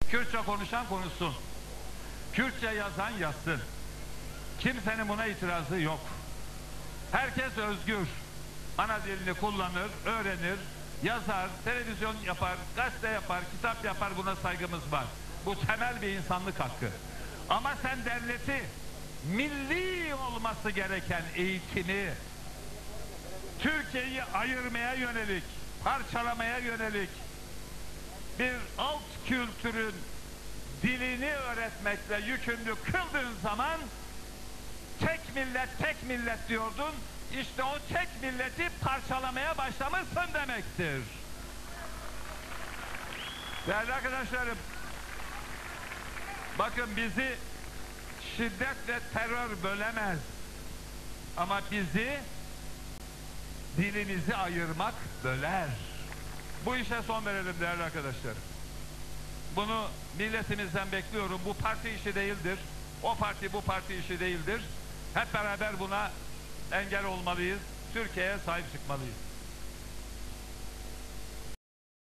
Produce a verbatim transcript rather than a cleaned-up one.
Kürtçe konuşan konuşsun. Kürtçe yazan yazsın. Kimsenin buna itirazı yok. Herkes özgür. Ana dilini kullanır, öğrenir, yazar, televizyon yapar, gazete yapar, kitap yapar, buna saygımız var. Bu temel bir insanlık hakkı. Ama sen devleti milli olması gereken eğitimi Türkiye'yi ayırmaya yönelik, parçalamaya yönelik bir alt kültürün dilini öğretmekle yükümlü kıldığın zaman tek millet, tek millet diyordun. İşte o tek milleti parçalamaya başlamışsın demektir. Değerli arkadaşlarım, bakın bizi şiddet ve terör bölemez. Ama bizi, dilimizi ayırmak böler. Bu işe son verelim değerli arkadaşlarım. Bunu milletimizden bekliyorum. Bu parti işi değildir. O parti bu parti işi değildir. Hep beraber buna engel olmalıyız. Türkiye'ye sahip çıkmalıyız.